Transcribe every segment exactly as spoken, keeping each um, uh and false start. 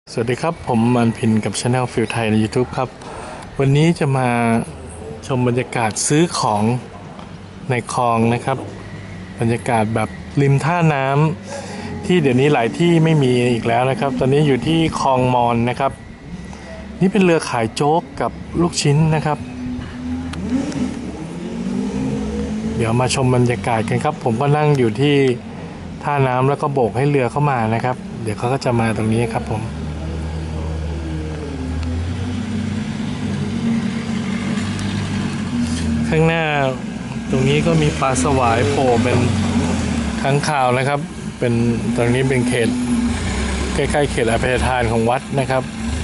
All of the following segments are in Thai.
สวัสดีครับผมมันพินกับ Channel ฟิลไทยใน YouTube ครับวันนี้จะมาชมบรรยากาศซื้อของในคลองนะครับบรรยากาศแบบริมท่าน้ำที่เดี๋ยวนี้หลายที่ไม่มีอีกแล้วนะครับตอนนี้อยู่ที่คลองมอนนะครับนี่เป็นเรือขายโจ๊กกับลูกชิ้นนะครับเดี๋ยวมาชมบรรยากาศกันครับผมก็นั่งอยู่ที่ท่าน้ำแล้วก็โบกให้เรือเข้ามานะครับเดี๋ยวเขาก็จะมาตรงนี้ครับผมข้างหน้าตรงนี้ก็มีปลาสวายโผล่เป็นค้างคาวนะครับเป็นตรงนี้เป็นเขตใกล้ๆเขตอภัยทานของวัดนะครับ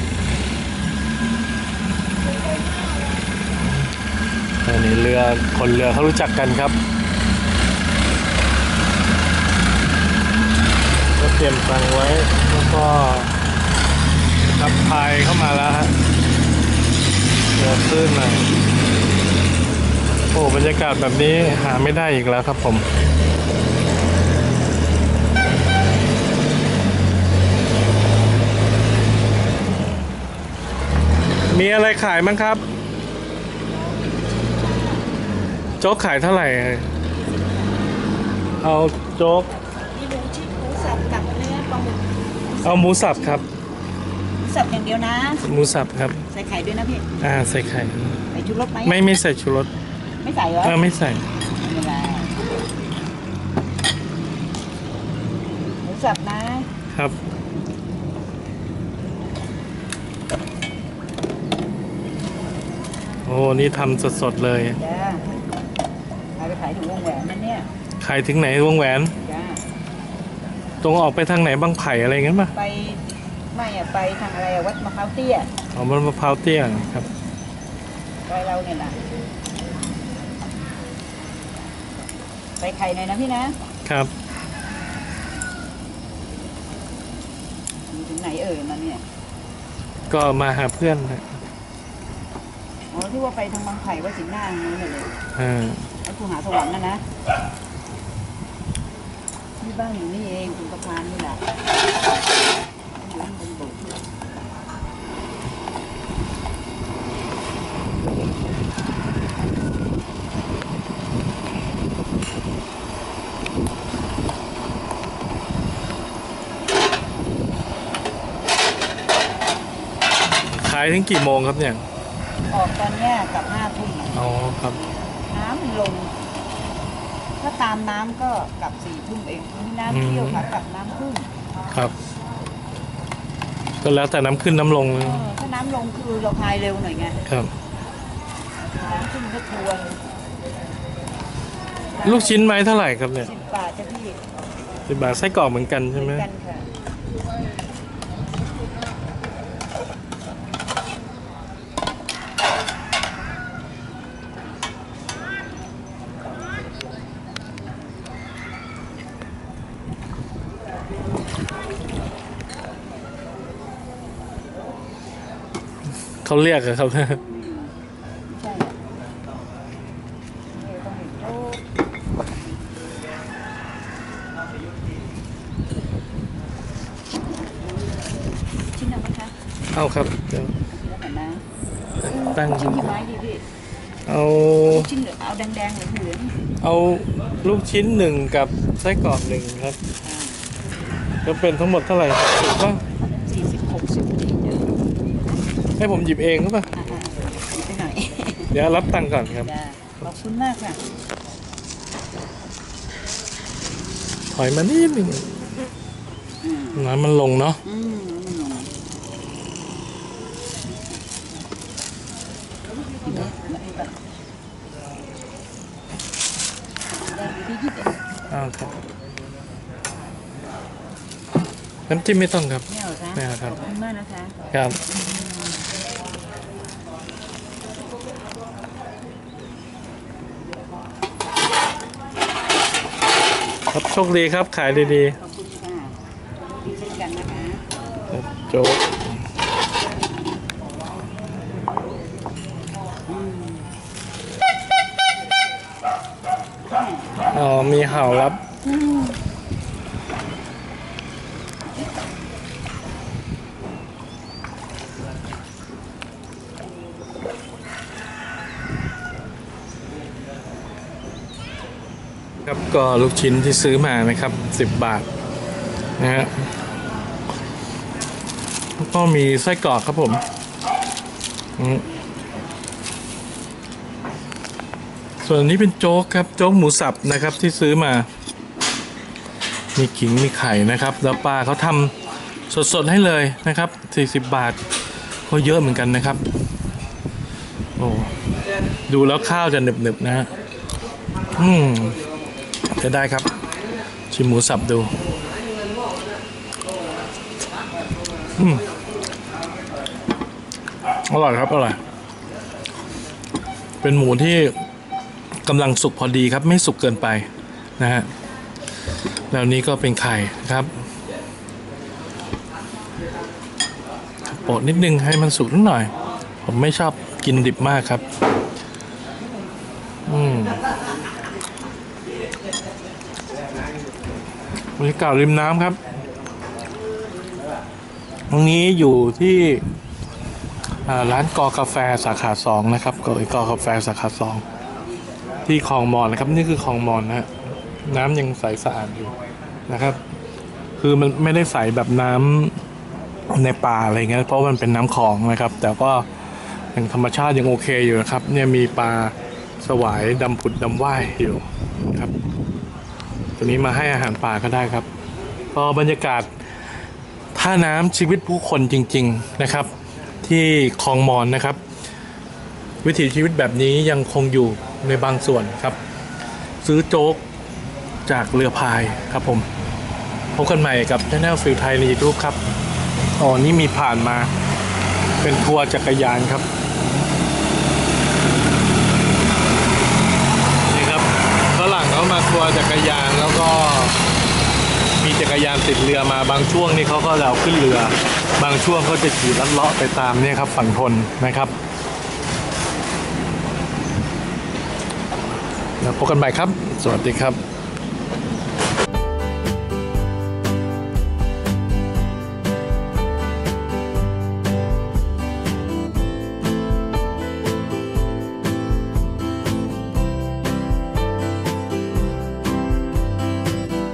อันนี้เรือคนเรือเขารู้จักกันครับก็เตรียมตังไว้แล้วก็ขับพายเข้ามาแล้วฮะเรือขึ้นมาโอ้บรรยากาศแบบนี้หาไม่ได้อีกแล้วครับผมมีอะไรขายมั้งครับโจ๊กขายเท่าไหร่เอาโจ๊กมีหมูชิ้นหมูสับกับเนื้อปลาหมึกเอาหมูสับครับหมูสับอย่างเดียวนะหมูสับครับใส่ไข่ด้วยนะพี่อ่าใส่ไข่ใส่ชูรสไหมไม่ไม่ใส่ชูรสไม่ใส่เหรออ่าไม่ใส่ไม่ได้หมูสับนะครับโอ้นี่ทำสดๆเลยจ้าขายไปขายถึงวงแหวนนั่นเนี่ยขายถึงไหนวงแหวนจ้าตรงออกไปทางไหนบางไผ่อะไรเงี้ยป่ะไปไม่อะไปทางอะไรวัดมะพร้าวเตี้ยอ๋อมันมะพร้าวเตี้ยครับซอยเราเนี่ยนะใส่ไข่หน่อยนะพี่นะครับถึงไหนเอ่ยมาเนี่ยก็มาหาเพื่อนนะอ๋อที่ว่าไปทางบางไผ่ว่าสินหน้านี้เลยอ่าแล้วกูหาสวรรค์นะนะที่บ้านอยู่นี่เองคุณประพานนี่แหละขายถึงกี่โมงครับเนี่ยออกตอนเนี้ยกับห้าทุ่มอ๋อครับน้ำมันลงถ้าตามน้ำก็กลับสี่ทุ่มเองมีน้ำเที่ยวค่ะกับน้ำขึ้นครับก็แล้วแต่น้ำขึ้นน้ำลงถ้าน้ำลงคือเราพายเร็วหน่อยไงครับน้ำขึ้นก็ทวนลูกชิ้นไม้เท่าไหร่ครับเนี่ยสิบบาทจ้ะพี่สิบบาทไส้กรอกเหมือนกันใช่ไหมกันค่ะเขาเรียกอะครับชิ้นนึงไหมคะเอาครับเดี๋ยวตั้งชิ้นที่ไม้ดีพี่เอาชิ้นเหลืองเอาแดงๆเหลืองเอาลูกชิ้นหนึ่งกับไส้กรอกหนึ่งครับจะเป็นทั้งหมดเท่าไหร่ถูกป่ะสี่สิบหกสิบให้ผมหยิบเองหรือเปล่าไปหน่อยเดี๋ยวรับตังค์ก่อนครับขอบคุณมากค่ะถอยมานิดนึงน้ำมันลงเนาะอ้าวครับน้ำจิ้มไม่ต้องครับไม่เอาครับขอบคุณมากนะคะครับครับโชคดีครับขายดีๆขอบคุณค่ะดีเช่นกันนะคะโจ๊กอ๋อมีเห่ารับขครับก็ลูกชิ้นที่ซื้อมานะครับสิบบาทนะฮะแล้วก็มีไส้กรอกครับผมอืมส่วนนี้เป็นโจ๊กครับโจ๊กหมูสับนะครับที่ซื้อมามีขิงมีไข่นะครับแล้วปลาเขาทำสดๆให้เลยนะครับสี่สิบบาทก็เยอะเหมือนกันนะครับโอ้ดูแล้วข้าวจะหนึบๆนะฮะอืมจะได้ครับชิมหมูสับดูอืมอร่อยครับอร่อยเป็นหมูที่กำลังสุกพอดีครับไม่สุกเกินไปนะฮะแล้วนี้ก็เป็นไข่ครับโปะนิดนึงให้มันสุกนิดหน่อยผมไม่ชอบกินดิบมากครับอืมบรรยากาศริมน้ำครับตรงนี้อยู่ที่ร้านกอกาแฟสาขาสองนะครับกอกากาแฟสาขาสองที่คลองมอนนะครับนี่คือคลองมอนนะฮะน้ำยังใสสะอาดอยู่นะครับคือมันไม่ได้ใสแบบน้ำในป่าอะไรเงี้ยเพราะมันเป็นน้ำคลองนะครับแต่ก็ยังธรรมชาติยังโอเคอยู่นะครับเนี่ยมีปลาสวายดำผุดดำว่ายอยู่ครับตัวนี้มาให้อาหารปลาก็ได้ครับก็บรรยากาศท่าน้ำชีวิตผู้คนจริงๆนะครับที่คลองมอนนะครับวิถีชีวิตแบบนี้ยังคงอยู่ในบางส่วนครับซื้อโจ๊กจากเรือพายครับผมพบกันใหม่กับ Channel ฟิลไทยใน YouTube ครับอ๋อนี่มีผ่านมาเป็นทัวร์จักรยานครับนี่ครับฝรั่งเขามาทัวร์จักรยานแล้วก็มีจักรยานติดเรือมาบางช่วงนี่เขาก็จะเอาขึ้นเรือบางช่วงเขาจะขี่ลัดเลาะไปตามเนี่ยครับฝั่งทนนะครับแล้วพบกันใหม่ครับสวัสดีครับ